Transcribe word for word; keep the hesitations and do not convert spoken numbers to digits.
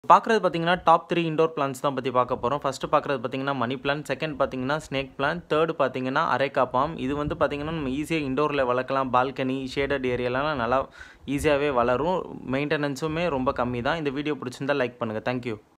பார்க்குறது பார்த்தீங்கன்னா top three indoor plants தான் பற்றி பார்க்க போகிறோம். ஃபஸ்ட்டு பார்க்குறது பார்த்தீங்கன்னா மணி பிளான்ட், செகண்ட் பார்த்தீங்கன்னா ஸ்னேக் பிளான்ட், தேர்டு பார்த்தீங்கன்னா அரேக்கா பாம். இது வந்து பார்த்தீங்கன்னா நம்ம ஈஸியாக இண்டோரில் வளர்க்கலாம். பால்கனி, ஷேடட் ஏரியாலாம் நல்லா ஈஸியாகவே வளரும். மெயின்டெனன்ஸுமே ரொம்ப கம்மி தான். இந்த வீடியோ பிடிச்சிருந்தா லைக் பண்ணுங்கள். தேங்க்யூ.